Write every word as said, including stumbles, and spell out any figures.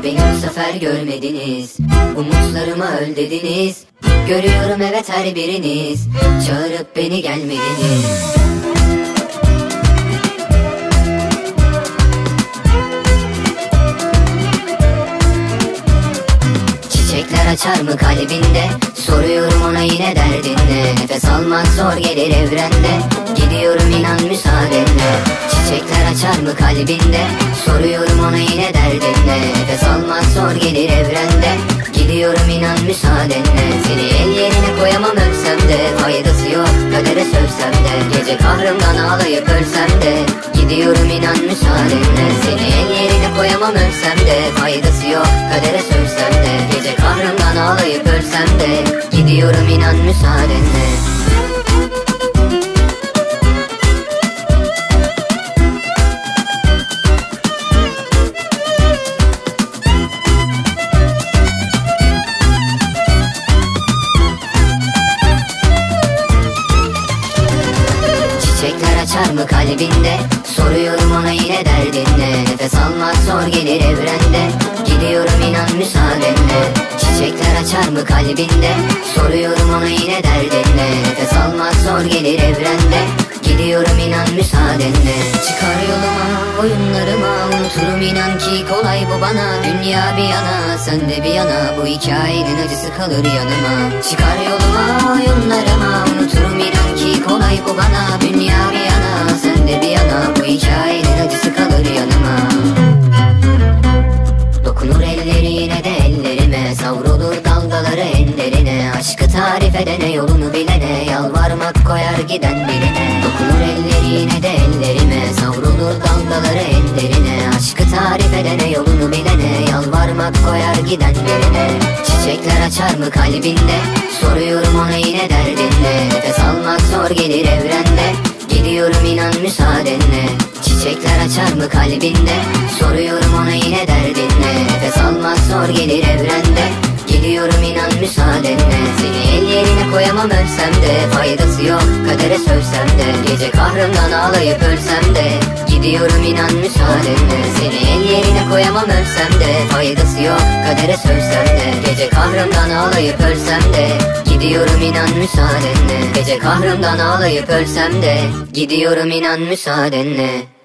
beni bu sefer görmediniz. Umutlarıma öl dediniz. Görüyorum evet her biriniz. Çağırıp beni gelmediniz. Çiçekler açar mı kalbinde? Soruyorum ona yine derdinle. Nefes almak zor gelir evrende. Gidiyorum inan müsaadenle. Çiçekler açar mı kalbinde? Soruyorum ona yine derdinle. Nefes almak zor gelir evrende. Gidiyorum inan müsaadenle. Seni el yerine koyamam ölsem de. Faydası yok kadere sövsem de. Gece kahrımdan ağlayıp ölsem de. Gidiyorum inan müsaadenle. Seni el yerine koyamam ölsem de. Faydası yok kadere sövsem de. Gece kahrımdan ağlayıp ölsem de. Gidiyorum inan müsaadenle. Çiçekler açar mı kalbinde? Soruyorum ona yine derdinle. Nefes almak zor gelir evrende. Gidiyorum inan müsaadenle. Çiçekler açar mı kalbinde? Soruyorum ona yine derdinle. Nefes almak zor gelir evrende. Gidiyorum inan müsaadenle. Çıkar yoluma, oyunlarıma, unuturum inan ki kolay bu bana. Dünya bir yana, sen de bir yana, bu hikayenin acısı kalır yanıma. Çıkar yoluma, oyunlarıma, unuturum inan ki kolay bu bana. Dünya bir yana, sen de bir yana, bu hikayenin acısı kalır yanıma. Dokunur elleri yine de ellerime, savrulur dalgaları enlerine. Aşkı tarif edene, yolunu bilene, yalvarmak koyar giden birine. Dokunur elleri yine de ellerime, savrulur dalgaları enlerine. Aşkı tarif edene, yolunu bilene, yalvarmak koyar giden birine. Çiçekler açar mı kalbinde? Soruyorum ona yine derdinle. Nefes almak zor gelir evrende. Gidiyorum inan müsaadenle. Çiçekler açar mı kalbinde? Soruyorum ona yine derdinle. Nefes almak zor gelir evrende. Gidiyorum inan müsaadenle. Seni el yerine koyamam ölsem de. Faydası yok kadere sövsem de. Gece kahrımdan ağlayıp ölsem de. Gidiyorum inan müsaadenle. Seni el yerine koyamam ölsem de. Faydası yok kadere sövsem de. Gece kahrımdan ağlayıp ölsem de. Gidiyorum inan müsaadenle. Gece kahrımdan ağlayıp ölsem de. Gidiyorum inan müsaadenle.